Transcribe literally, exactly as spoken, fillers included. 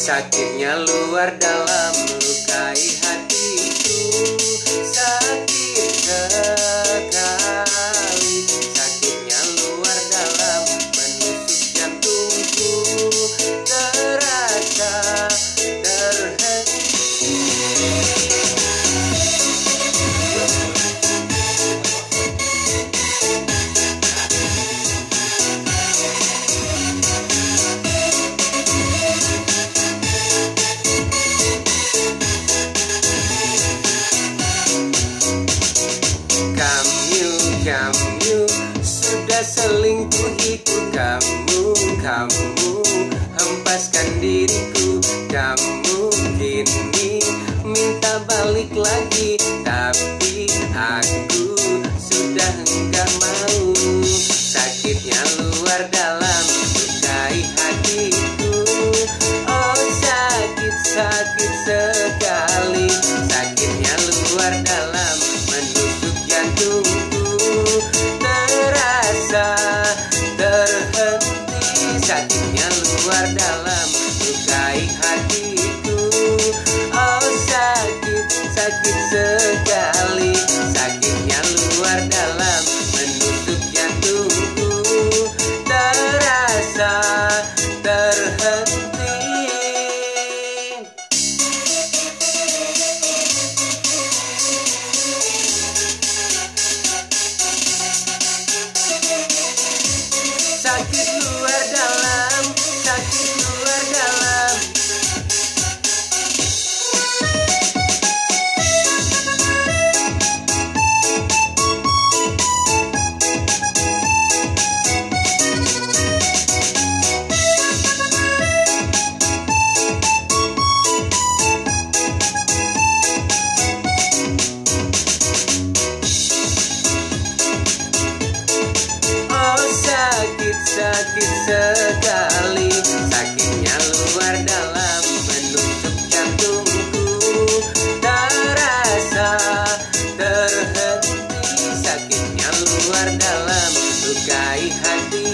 Sakitnya luar dalam melukai hatiku, sakit sekali. Sakitnya luar dalam menusuk jantungku, terasa terhenti. Kamu sudah selingkuhiku, kamu, kamu hempaskan diriku, kamu kini minta balik lagi, tapi aku sudah enggak mau. Sakitnya luar dalam melukai hatiku, oh sakit, sakit sekali. Sakitnya luar dalam menusuk jantungku, terasa terhenti. Sakitnya luar dalam melukai hatiku, oh sakit, sakit sekali. Sakitnya luar dalam menusuk jantungku, terasa terhenti. Sakit luar dalam, sakit luar dalam. Sakit sekali, sakitnya luar dalam menusuk jantungku, terasa terhenti. Sakitnya luar dalam melukai hati.